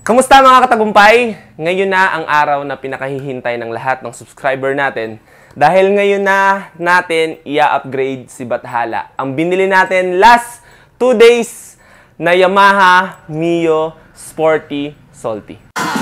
Kamusta mga katagumpay? Ngayon na ang araw na pinakahihintay ng lahat ng subscriber natin dahil ngayon na natin i-upgrade si Bathala. Ang binili natin last 2 days na Yamaha Mio Sporty Salty.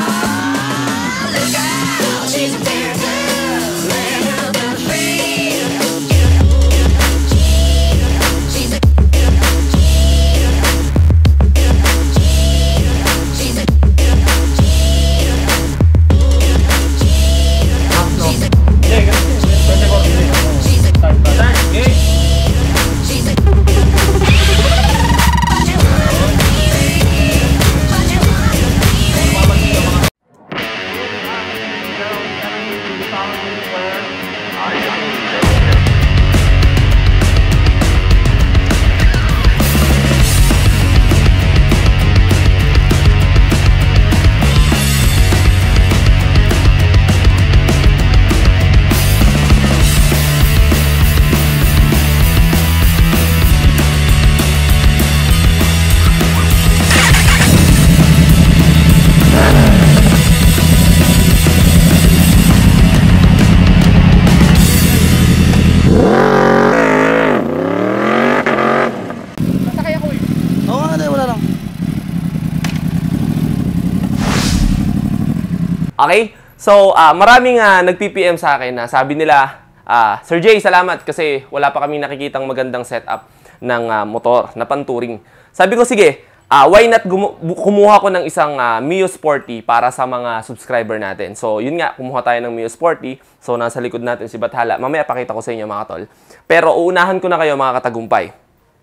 Okay? So, maraming nag-PPM sa akin na sabi nila, Sir Jay, salamat kasi wala pa kami nakikitang magandang setup ng motor na pan-touring. Sabi ko, sige, why not kumuha ko ng isang Mio Sporty para sa mga subscriber natin. So, yun nga, kumuha tayo ng Mio Sporty. So, nasa likod natin si Bathala. Mamaya pakita ko sa inyo mga tol. Pero uunahan ko na kayo mga katagumpay.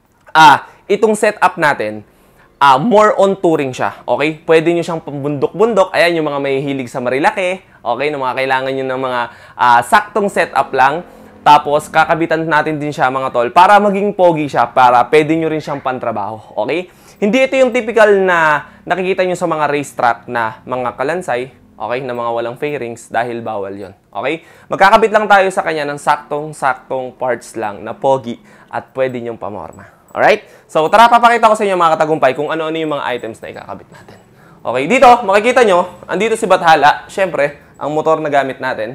Itong setup natin, more on touring siya, okay? Pwede nyo siyang pambundok-bundok. Ayan, yung mga may hilig sa Marilaki, okay? Na mga kailangan nyo ng mga saktong setup lang. Tapos, kakabitan natin din siya, mga tol, para maging pogi siya, para pwede nyo rin siyang pantrabaho, okay? Hindi ito yung typical na nakikita nyo sa mga racetrack na mga kalansay, okay? Na mga walang fairings, dahil bawal yon, okay? Magkakabit lang tayo sa kanya ng saktong parts lang na pogi at pwede nyong pamorma. Alright? So, tara, papakita ko sa inyo mga katagumpay kung ano-ano yung mga items na ikakabit natin. Okay, dito, makikita nyo, andito si Bathala. Siyempre, ang motor na gamit natin.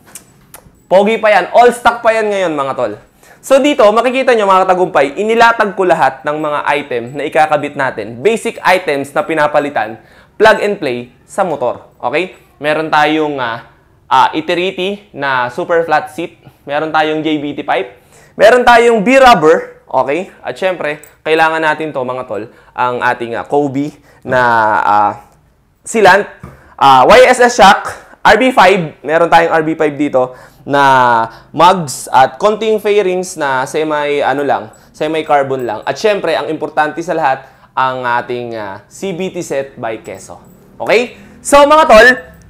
Pogi pa yan. All stock pa yan ngayon, mga tol. So, dito, makikita nyo mga katagumpay, inilatag ko lahat ng mga item na ikakabit natin. Basic items na pinapalitan, plug and play sa motor. Okay? Meron tayong Iterity na super flat seat. Meron tayong JBT pipe. Meron tayong B-rubber. Okay? At syempre, kailangan natin to mga tol, ang ating Kobe na sealant, YSS shock, RB5, meron tayong RB5 dito na mugs at konting fairings na semi-carbon lang. At syempre, ang importante sa lahat, ang ating CBT set by Keso. Okay? So mga tol,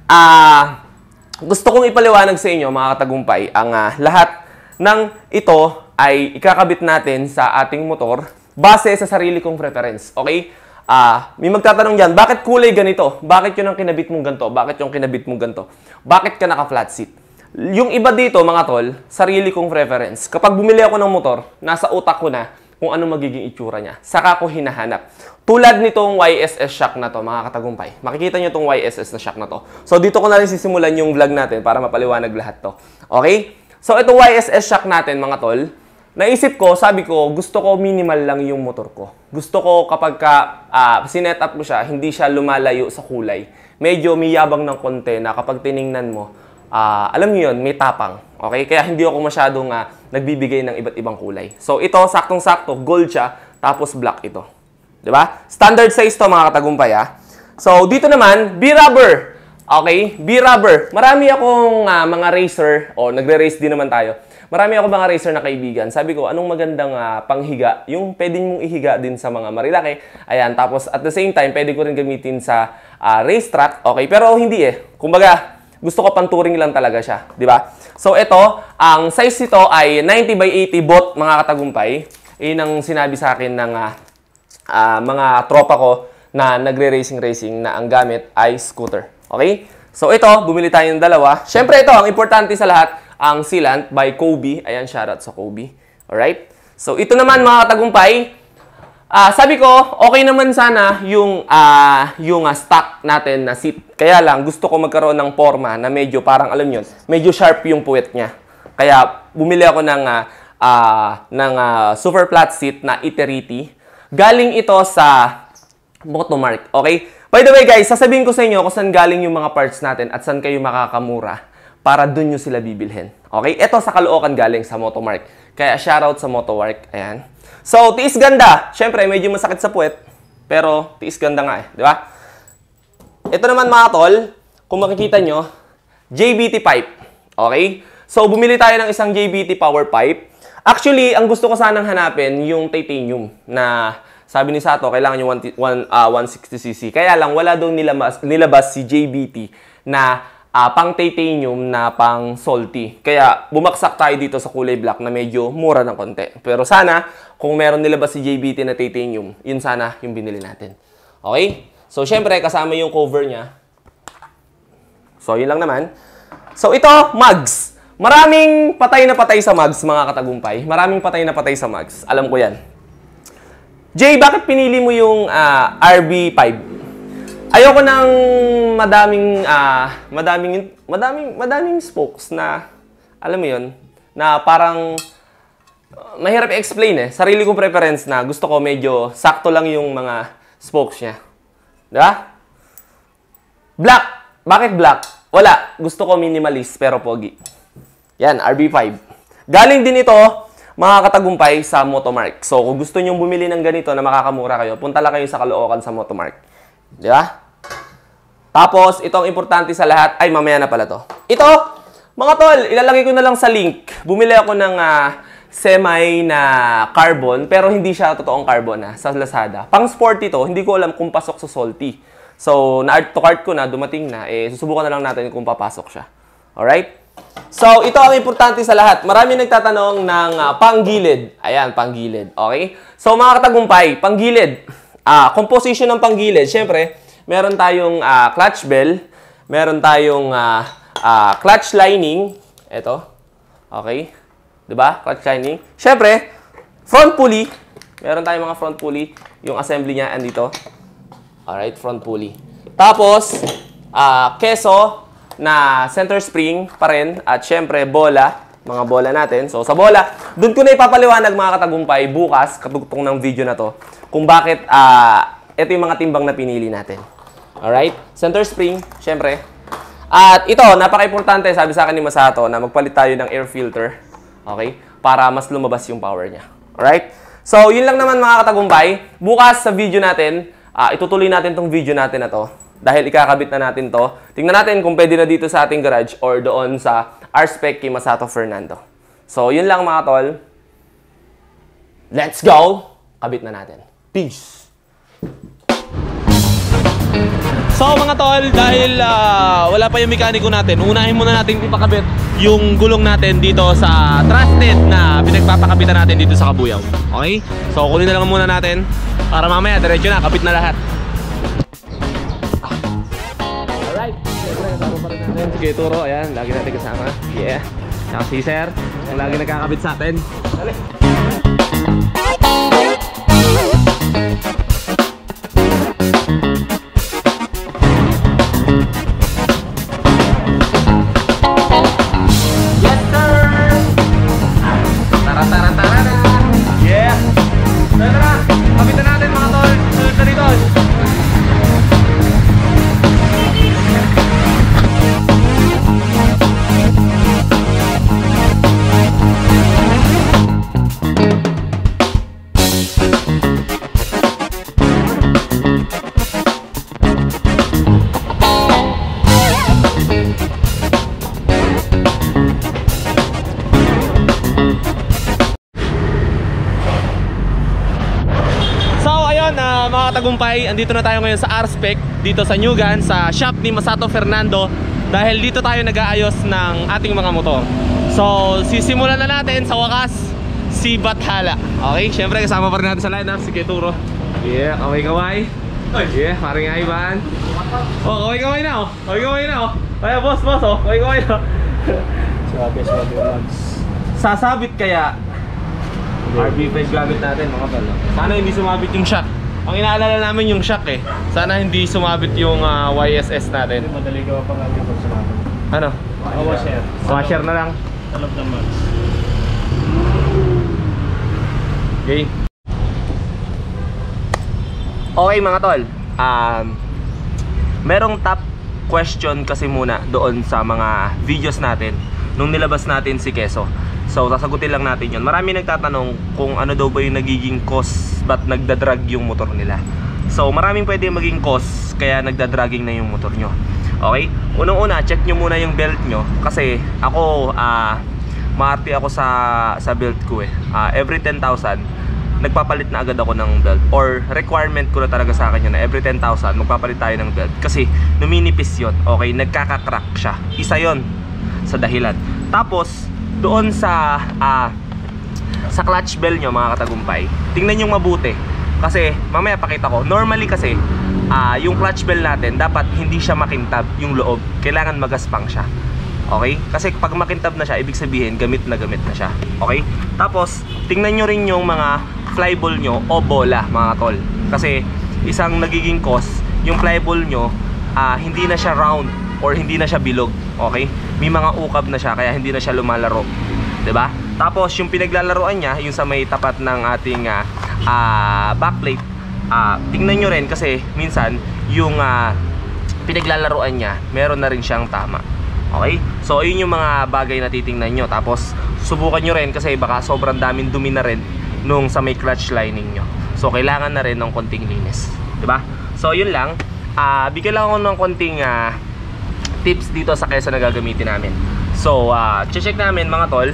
gusto kong ipaliwanag sa inyo mga katagumpay, ang lahat ng ito ay ikakabit natin sa ating motor base sa sarili kong preference. Okay? May magtatanong dyan, bakit kulay ganito? Bakit yun ang kinabit mong ganito? Bakit yung kinabit mong ganito? Bakit ka naka-flat seat? Yung iba dito, mga tol, sarili kong preference. Kapag bumili ako ng motor, nasa utak ko na kung ano magiging itsura niya. Saka ko hinahanap. Tulad nitong YSS shock na to, mga katagumpay. Makikita nyo itong YSS na shock na to. So, dito ko na rin sisimulan yung vlog natin para mapaliwanag lahat to. Okay? So, itong YSS shock natin, mga tol, naisip ko, sabi ko, gusto ko minimal lang yung motor ko. Gusto ko kapag sinet up ko siya, hindi siya lumalayo sa kulay. Medyo may yabang ng konti na kapag tiningnan mo, alam niyo yun, may tapang. Okay? Kaya hindi ako masyadong nagbibigay ng iba't ibang kulay. So ito, saktong-sakto, gold siya, tapos black ito. Diba? Standard size to mga katagumpay. So dito naman, B-rubber. Okay? B-rubber. Marami akong mga racer, o nagre-race din naman tayo. Marami ako mga racer na kaibigan. Sabi ko, anong magandang panghiga? Yung pwede mong ihiga din sa mga Marilaki. Ayan, tapos at the same time, pwede ko rin gamitin sa racetrack. Okay, pero hindi Kumbaga, gusto ko pang-touring lang talaga siya. Di ba? So, ito, ang size nito ay 90 by 80 bot, mga katagumpay. Yun ang sinabi sa akin ng mga tropa ko na nagre-racing na ang gamit ay scooter. Okay? So, ito, bumili tayo ng dalawa. Siyempre, ito, ang importante sa lahat, ang sealant by Kobe. Ayan, shoutout sa Kobe. Alright? So, ito naman mga katagumpay, Sabi ko, okay naman sana yung stock natin na seat. Kaya lang, gusto ko magkaroon ng forma na medyo parang, alam nyo, medyo sharp yung puwet niya. Kaya, bumili ako ng super flat seat na Iterity. Galing ito sa Motomark. Okay? By the way guys, sasabihin ko sa inyo kung saan galing yung mga parts natin at saan kayo makakamura para dun nyo sila bibilhin. Okay? Ito sa Caloocan galing sa Motomark. Kaya shoutout sa Motomark. Ayan. So, tiis ganda. Siyempre, medyo masakit sa puwet. Pero, tiis ganda nga eh. Di ba? Ito naman mga tol, kung makikita nyo, JBT pipe. Okay? So, bumili tayo ng isang JBT power pipe. Actually, ang gusto ko sanang hanapin, yung titanium na sabi ni Sato, kailangan yung 160cc. Kaya lang, wala daw nilabas si JBT na pang titanium na pang salty. Kaya bumaksak tayo dito sa kulay black na medyo mura ng konti. Pero sana, kung meron nilabas si JBT na titanium, yun sana yung binili natin. Okay? So, syempre, kasama yung cover niya. So, yun lang naman. So, ito, mugs. Maraming patay na patay sa mugs, mga katagumpay. Maraming patay na patay sa mugs. Alam ko yan. Jay, bakit pinili mo yung RB5? Ayoko ng madaming spokes na, alam mo yun, na parang mahirap i-explain eh. Sarili kong preference na gusto ko medyo sakto lang yung mga spokes niya. Diba? Black. Bakit black? Wala. Gusto ko minimalist pero pogi. Yan, RB5. Galing din ito, mga katagumpay, sa Motomark. So, kung gusto nyong bumili ng ganito na makakamura kayo, punta lang kayo sa Caloocan sa Motomark. Di ba? Tapos, ito ang importante sa lahat. Ay, mamaya na pala to. Ito, mga tol, ilalagay ko na lang sa link. Bumili ako ng semi na carbon, pero hindi siya totoong carbon sa Lazada. Pang sporty to, hindi ko alam kung pasok sa salty. So, na-add to cart ko na, dumating na, susubukan na lang natin kung papasok siya. Alright? So, ito ang importante sa lahat. Marami nagtatanong ng panggilid. Ayan, panggilid. Okay? So, mga katagumpay, panggilid. Composition ng panggilid. Siyempre, meron tayong clutch bell. Meron tayong clutch lining. Ito. Okay? Diba? Clutch lining. Siyempre, front pulley. Meron tayong mga front pulley. Yung assembly niya, andito. Alright, front pulley. Tapos, keso na center spring pa rin. At syempre, bola. Mga bola natin. So, sa bola, doon ko na ipapaliwanag mga katagumpay bukas, katugtong ng video na to, kung bakit ito yung mga timbang na pinili natin. Alright? Center spring, syempre. At ito, napaka-importante, sabi sa akin ni Masato, na magpalit tayo ng air filter. Okay? Para mas lumabas yung power niya. Alright? So, yun lang naman mga katagumpay. Bukas sa video natin, itutuloy natin tong video natin na to. Dahil ikakabit na natin to. Tingnan natin kung pwede na dito sa ating garage or doon sa R-Spec kay Masato Fernando. So, yun lang mga tol. Let's go! Kabit na natin. Peace! So mga tol, dahil wala pa yung mekaniko natin, unahin muna natin ipakabit yung gulong natin dito sa trusted na pinagpapakabitan natin dito sa Kabuyaw. Okay? So kunin na lang muna natin para mamaya diretso na, kabit na lahat. Alright, siyempre kasama pa rin natin si Turo, ayan, lagi natin kasama. Yeah, saka si Sir, ang lagi nagkakabit sa atin. Dali! Mga katagumpay, andito na tayo ngayon sa R-Spec dito sa Nyugan, sa shop ni Masato Fernando, dahil dito tayo nag-aayos ng ating mga motor. So, sisimulan na natin sa wakas si Bathala. Okay, syempre kasama pa rin natin sa lineup si Keturo. Yeah, kaway-kaway. Yeah, paring Ivan. Oh, kaway-kaway na oh. Kaway-kaway na oh. Kaya boss, oh. Kaway-kaway na. Sabi vlogs. Sasabit kaya RB5 gamit natin mga tol. Sana hindi sumabit yung shock. Ang inaalala namin yung shock eh. Sana hindi sumabit yung YSS natin. Madali gawa pa nga yung pagsalabot. Ano? Washer. Washer na lang. Talab naman. Okay. Okay mga tol. Merong top question kasi muna doon sa mga videos natin nung nilabas natin si Keso. So sasagutin lang natin yun. Marami nagtatanong kung ano daw ba yung nagiging cause ba't nagdadrag yung motor nila. So maraming pwede maging cause kaya nagdadragging na yung motor nyo. Okay? Unang-una, check nyo muna yung belt nyo. Kasi ako, maarte ako sa belt ko eh. Every 10,000 nagpapalit na agad ako ng belt. Or requirement ko na talaga sa akin yun na every 10,000 magpapalit tayo ng belt. Kasi numinipis yun. Okay? Nagkakakrack siya. Isa yun sa dahilan. Tapos doon sa clutch bell nyo mga katagumpay, tingnan nyo mabuti kasi mamaya pakita ko. Normally kasi yung clutch bell natin dapat hindi siya makintab yung loob, kailangan magaspang siya. Okay? Kasi pag makintab na siya, ibig sabihin gamit na siya. Okay? Tapos tingnan nyo rin yung mga flyball nyo o bola mga tol, kasi isang nagiging cause yung flyball nyo hindi na siya round or hindi na siya bilog. Okay? May mga ukab na siya kaya hindi na siya lumalaro. 'Di ba? Tapos yung pinaglalaroan niya, yung sa may tapat ng ating backplate, tingnan nyo rin kasi minsan yung pinaglalaroan niya, meron na rin siyang tama. Okay? So ayun yung mga bagay na titingnan nyo. Tapos subukan nyo rin kasi baka sobrang daming dumi na rin nung sa may clutch lining nyo. So kailangan na rin ng konting linis. 'Di ba? So yun lang. Bigyan lang ako ng konting tips dito sa Keso na gagamitin namin. So check namin mga tol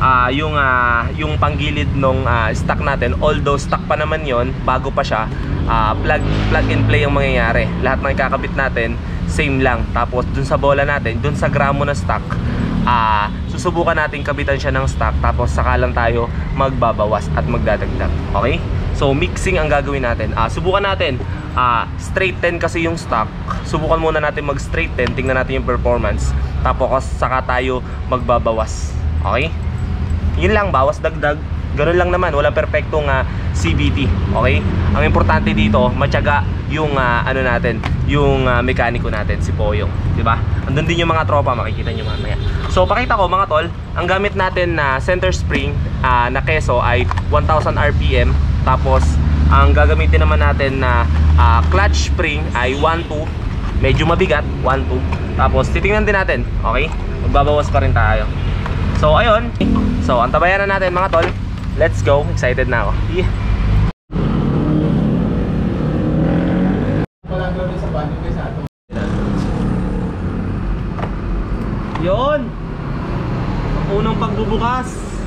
yung panggilid nung stock natin. Although stock pa naman yon, bago pa siya, plug and play ang mangyayari. Lahat ng ikakabit natin same lang. Tapos dun sa bola natin, dun sa gramo na stock, susubukan natin kabitan siya ng stock. Tapos saka lang tayo magbabawas at magdadagdag. Okay? So mixing ang gagawin natin. Subukan natin straight 10 kasi yung stock. Subukan muna natin mag straight 10, tingnan natin yung performance. Tapos saka tayo magbabawas. Okay? Yun lang, bawas dagdag. Ganun lang naman, walang perfectong CVT. Okay? Ang importante dito, matyaga yung ano natin, yung mekaniko natin, si Poyong, 'di ba? Andun din yung mga tropa, makikita niyo mamaya. So pakita ko mga tol, ang gamit natin na center spring na Keso ay 1000 RPM. Tapos ang gagamitin naman natin na clutch spring ay 1.2. Medyo mabigat, 1.2. Tapos titingnan din natin, okay? Magbabawas pa rin tayo. So ayun. So antabayan na natin mga tol. Let's go. Excited na ako. Yeah. Yun. Unang pagbubukas.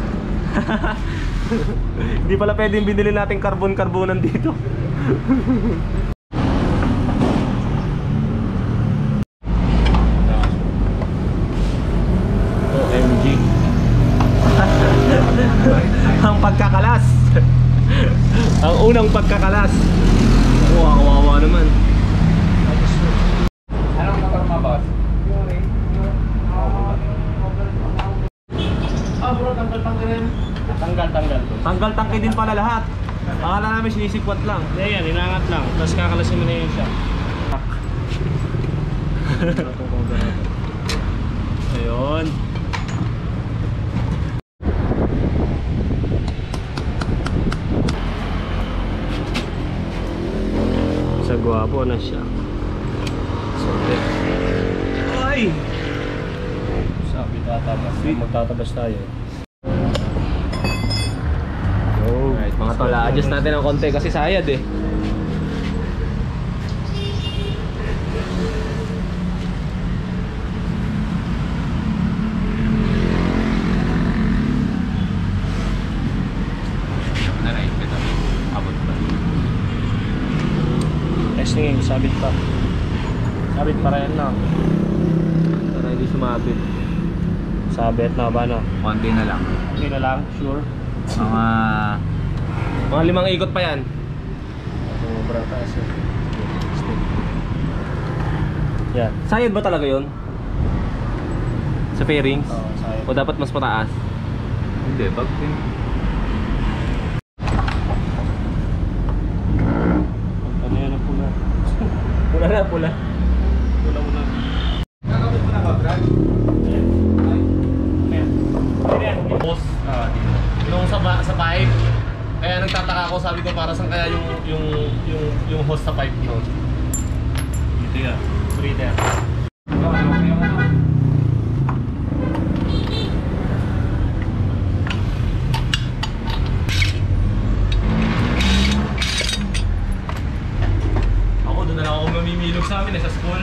Hindi pala pwedeng binili natin carbon-carbonan dito. OMG. Ang pagkakalas. Ang unang pagkakalas. Wow, kawawa naman. Anong motor mo, boss? Bro, tanggal-tanggal yan. Tanggal to. Tanggal tangke din pala lahat. Akala namin sinisikwat lang. Hindi yan, inangat lang. Tapos kakalasin mo na yun siya. Ayun. Sa gwapo na siya. Sorry. Ay! Sabi tatabas. Magtatabas tayo. Alright, mga tol, adjust natin ng konti kasi sayad eh. Testing, sabit pa. Sabit pa rin na. Para hindi sumabit. Sabit na ba na? Konti na lang. Hindi na lang, sure. Mga 5 ikot pa yan. Sobra taas eh. Yan. Sayad ba talaga yon? Sa fairings? Oo, sayad. O dapat mas mataas? Hindi, pag Pula. Pula muna. Nakakabot mo na ba, Brad? Post yung sa pipe. Kaya nagtataka ako, sabi ko para saan kaya yung hose sa pipe noon. Dito yan. Breather. Ako doon na lang ako mamimilog sa amin sa school.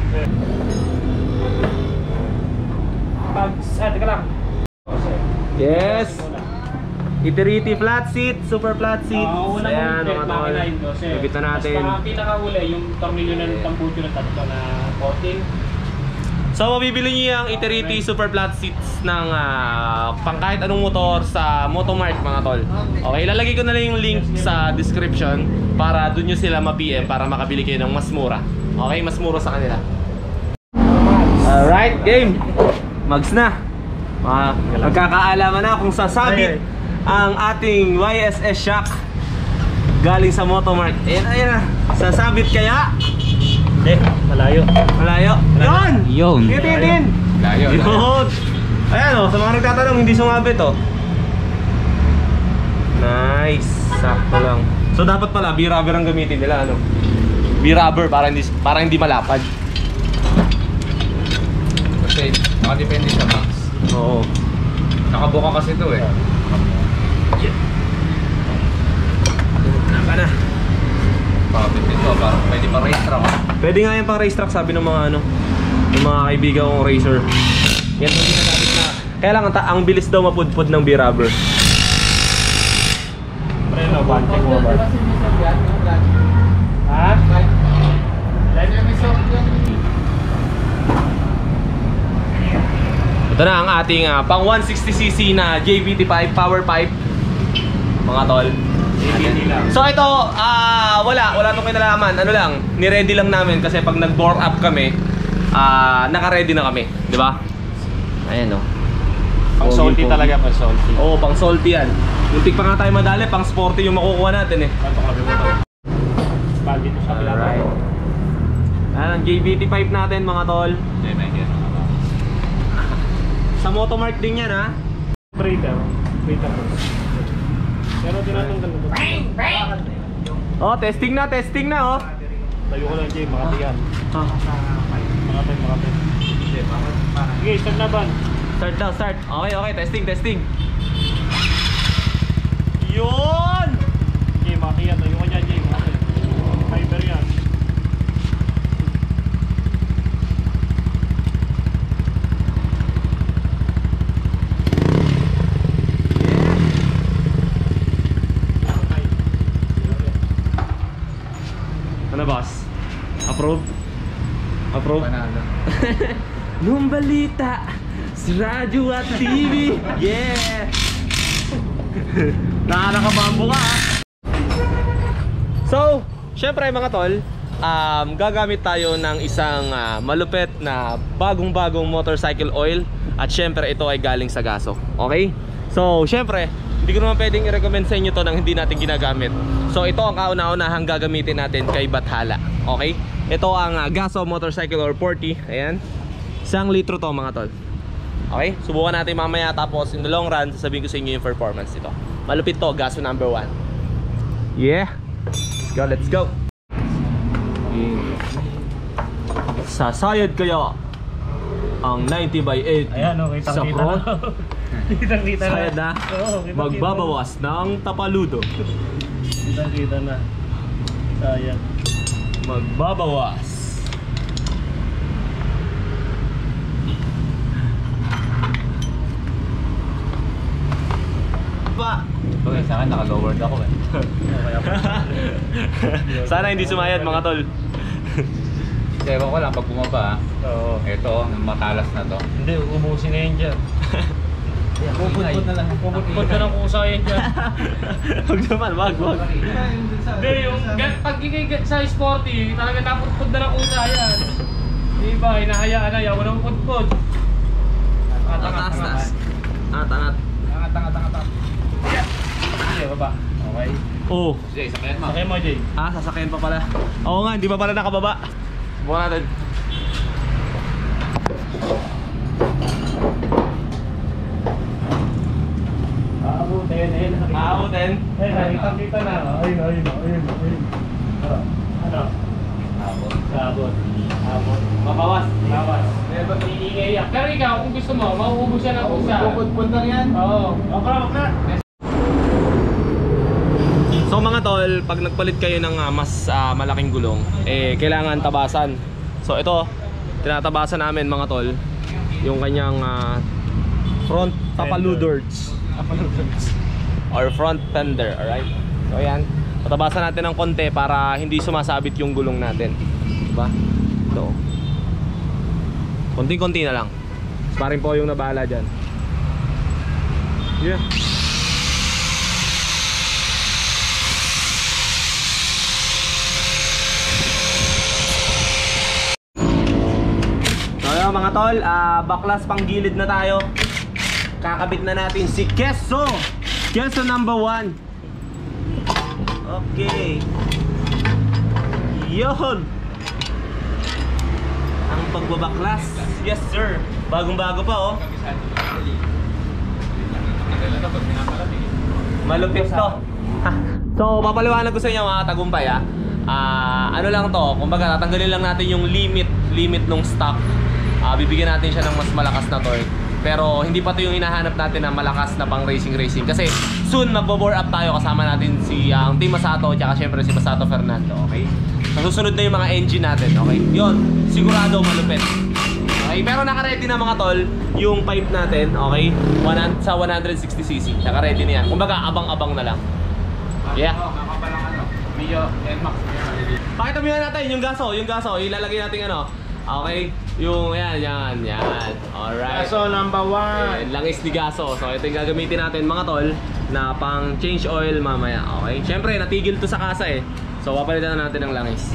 Teka lang. Yes! Itiriti flat seat, super flat seat. Ayan, mga tol. Lupit na natin. Mas pinakauli, yung tornilyo ng tambucho ng tatlo na 14. So mabibili niyo yung Itiriti super flat seats ng pang kahit anong motor sa Motomart mga tol. Okay, ilalagay ko na lang yung link sa description para doon nyo sila ma-PM para makabili kayo ng mas mura. Okay, mas mura sa kanila. Alright, game! Mags na! Magkakaalaman na kung sasabit ang ating YSS shock galing sa Motomart. Ayan, ayan na. Sasabit kaya? Hindi, malayo. Malayo. Yun! Yun. Tingin! Layo. Yun! Ayan o, sa mga nagtatanong, hindi sumabit o. Nice! Sakto lang. So dapat pala, B-rubber ang gamitin nila, ano? B-rubber para hindi malapad. Kasi nakadepende sa box. Oo. Nakabuka kasi ito eh. Naka na. Pakapit ito, parang pwede pa race track. Pwede nga yan pang racetrack, sabi ng mga ano, ng mga kaibigan kong racer. Yan ang ginagamit na. Kaya lang ang bilis daw mapudpud ng B-rubber. Preno, banting over. Ha? Ito na ang ating pang 160cc na JVT5 power pipe, mga tol. So ito, wala tong kinalaman. Ano lang, ni-ready lang namin kasi pag nag-bore up kami, naka-ready na kami, di ba? Ayan o. Pang salty talaga, pang salty. Oo, pang salty yan. Muntik pa nga tayo madali, pang sporty yung makukuha natin eh. Bag dito sa pilato. Alright. Ayan ang JVT5 natin mga tol. Hindi, may get. Sa Motomart din yan ha. Breather. Breather. Pero tinatanggal na ito. Oh, testing na oh. Tayo ko lang, Jay. Makati yan. Ah. Makati. Sige, start na ban. Start daw, start. Okay, testing. Yun! Jay, makati yan. Tayo ko dyan, Jay. Makati. Fiber yan. Ano boss? Approve? Panalo. Nung balita sa radyo at TV. Yeah! Nakakabambo ka ha. So, syempre mga tol, gagamit tayo ng isang malupit na bagong-bagong motorcycle oil. At syempre ito ay galing sa Gaso. Okay? So, syempre hindi ko naman pwedeng i-recommend sa inyo to nang hindi natin ginagamit. So ito ang kauna-unahang gagamitin natin kay Bathala. Okay? Ito ang Gaso Motorcycle or 40. Ayan. 1 litro to mga tol. Okay? Subukan natin mamaya, tapos in the long run sasabihin ko sa inyo yung performance nito. Malupit to, Gaso number 1. Yeah. Let's go. Sasayad kaya ang 90/8 Ayan, okay. sa Kita front. Kita na. Sayad na. Oo, kita-kita Magbabawas ng tapaludo. Kita na. Sayang. Magbabawas. Pa. Okay, sa akin naka-lowered ako eh. Sana hindi sumayad mga tol. Ewan ko lang pag bumaba. Oo. Ito, matalas na to. Hindi, ubusin na yun dyan. Puput na lang. Puput ka ng kusa yan dyan. Huwag naman, wag. Hindi, yung pag ikay sa sporty, talaga naputput na ng kusa yan. Diba, hinahayaan na yan, walang putput. Taas. Angat. Tanga. Sige, baba. Okay. Oh. Sige, sakyan mo. Sakay mo, Jay. Sasakyan pa pala. Oo nga, hindi pa pala nakababa. Subukan natin. Aabutin. Nakita na. Ayun. Ano? Abot. Mabawas. Pero ikaw, kung gusto mo, mauubos siya ng usa. Pupudpud lang yan. Oo. Okra. So mga tol, pag nagpalit kayo ng mas malaking gulong, kailangan tabasan. So ito, tinatabasan namin mga tol, yung kanyang front tapaludords or front fender, alright? So ayan, tatabasan natin ng konti para hindi sumasabit yung gulong natin, diba? Ito, konting-konti na lang. Parin po yung nabahala dyan. Yeah. So mga tol, baklas pang gilid na tayo. Kakabit na natin si Keso number 1. Okay. Yun ang pagbabaklas. Yes sir. Bagong bago pa oh. Malupit to. So papaliwanag ko sa inyo mga tagumpay ano lang to, kumbaga tatanggalin lang natin yung limit nung stock. Bibigyan natin siya ng mas malakas na torque. Pero hindi pa ito yung hinahanap natin na malakas na pang racing. Kasi soon magbo-bore up tayo, kasama natin si Team Masato at syempre si Masato Fernando, okay? Susunod na yung mga engine natin, okay? Yun, sigurado malupit. Okay, pero naka-ready na mga tol yung pipe natin, okay? Sa 160cc, naka-ready na yan. Kumbaga abang-abang na lang. Yeah. Mio NMAX. Pakita mo natin yung gaso, ilalagay natin ano. Okay, yung yan. Alright. Gaso number 1. Langis ni gaso. So ito yung gagamitin natin mga tol na pang change oil mamaya. Okay, syempre natigil to sa kasa so papalitan na natin ng langis.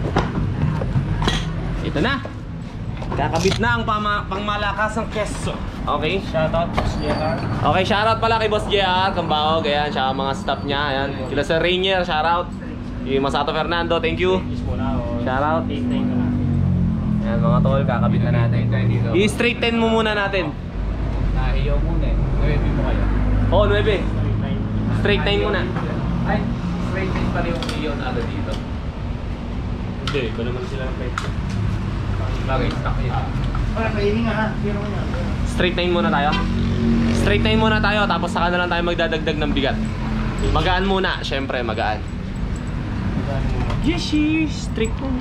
Ito na. Kakabit na ang pangmalakas ng Keso. Okay, Shoutout, JR. okay, shoutout pala kay Boss JR Kambao, ayan, siya mga staff niya, ayan. Sila Sir Rainier, shoutout. Yung Masato Fernando, thank you. Shoutout. Ayan mga tol, kakabit na natin. I-straighten mo muna natin. Nahiyaw muna eh. 9 mo kayo. Oo, 9. Straighten muna. Ay, straight pa rin yung iyon dito. Hindi, iba naman sila ng pipe. Bagay, stock yun. Straighten muna tayo. Straighten muna tayo, tapos saka na lang tayo magdadagdag ng bigat. Magaan muna, syempre magaan. Yes, straighten.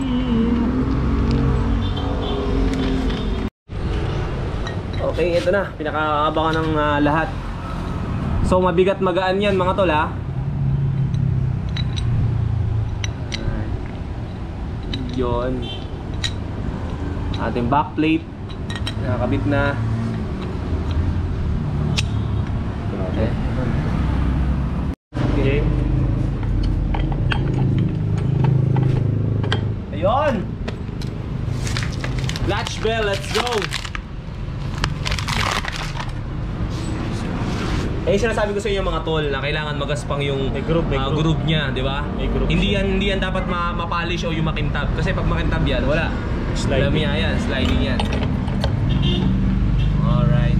Okay, ito na. Pinakaabangan ng lahat. So, mabigat magaan yan mga tol Yun. Ating backplate. Nakakabit na. Okay. Ayun! Latch bell, let's go! Sinasabi ko sa inyo mga tol na kailangan magaspang yung groove niya, di ba? Hindi yan dapat ma-polish o yung makintab. Kasi pag makintab yan, wala. Sliding yan, sliding yan. Alright.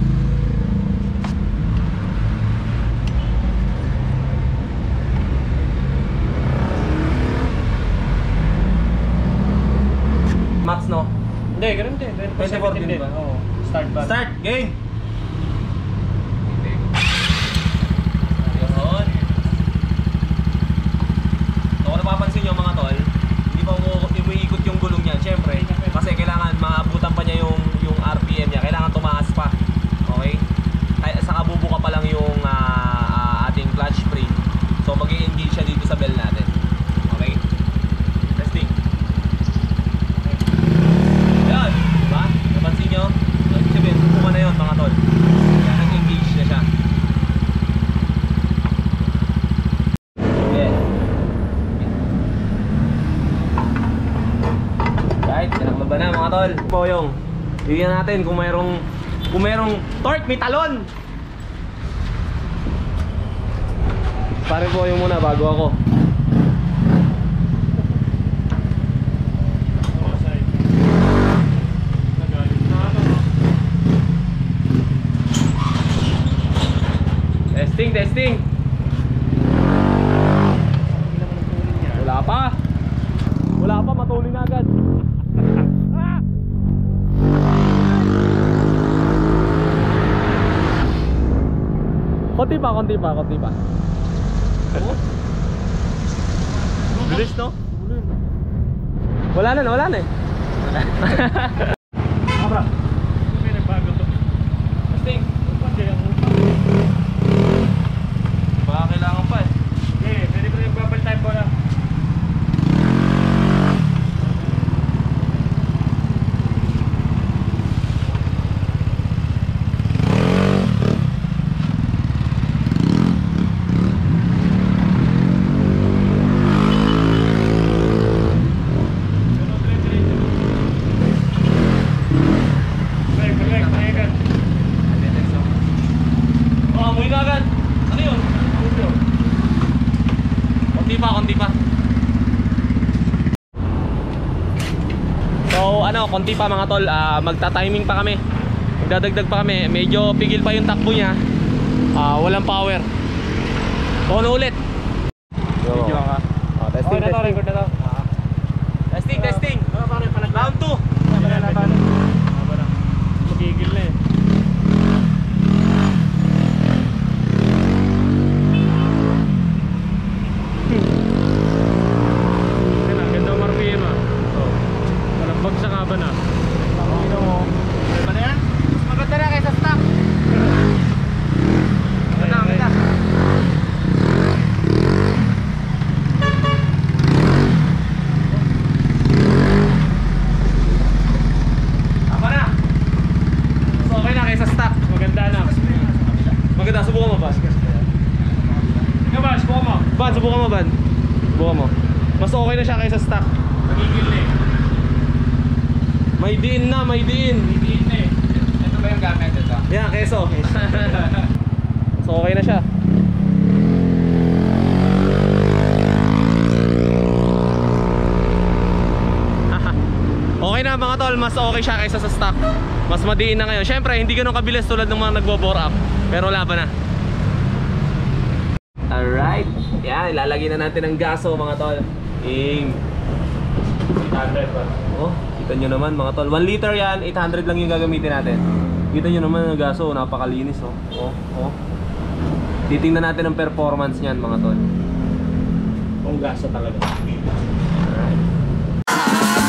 Max no? Hindi, ganun din. 24 din ba? Oo. Start ba? Start! Game! Napapansin nyo mga tol, hindi pa umiikot yung gulong niya. Siyempre, kasi kailangan maabutan pa niya yung RPM niya. Kailangan tumaas pa. Okay? Saka bubuka pa lang yung ating clutch spring. So mag-i-engage siya dito sa bell natin. Okay? Testing. Yan! Diba? Napansin nyo? Ibig sabihin, bubuka na yun mga tol. Kaya nag-engage na siya. Ba na mga tol? Poyong. Bigyan natin kung mayroong torque, may talon. Pare Poyong muna bago ako. testing. Wala pa. Wala pa, matuloy na agad. Konti pa, konti pa, konti pa. Bilis, no? Wala na eh. Abra. May nagbago to. Testing. Hindi ako. Baka kailangan pa eh. Eh, pwede ko rin babal tayo pala. Konti pa mga tol, magta-timing pa kami. Magdadagdag pa kami. Medyo pigil pa yung takbo niya. Walang power. So ano ulit? Video ka. Testing, na to, testing. record na to. Testing, testing. Round 2. Magigil na eh. Ganda ang RPM ah. Bagsak ka ba na? Ano mo? Ano yan? Maganda na kaysa stock. Maganda. Tama na. So okay na kaysa stock. Maganda na. Maganda, subukan mo ba? Ikaw ba? Subukan mo. Ban, subukan mo Ban. Subukan mo. Mas okay na siya kaysa stock. Magigil na eh. May diin na, may diin. Hindi na eh. Ito ba yung gamit ito? Yeah, keso. So okay na siya. Okay na mga tol, mas okay siya kaysa sa stock. Mas madiin na ngayon. Syempre, hindi ganun kabilis tulad ng mga nagbo-bore up. Pero laban na. Alright. Yan, ilalagay na natin ang gaso mga tol. Aim. 800 ba? Oh, kita nyo naman mga tol. 1 liter yan, 800 lang yung gagamitin natin. Kita nyo naman ang gaso, napakalinis oh. Oh. Titingnan natin ang performance niyan mga tol. Kung gaso talaga. Alright.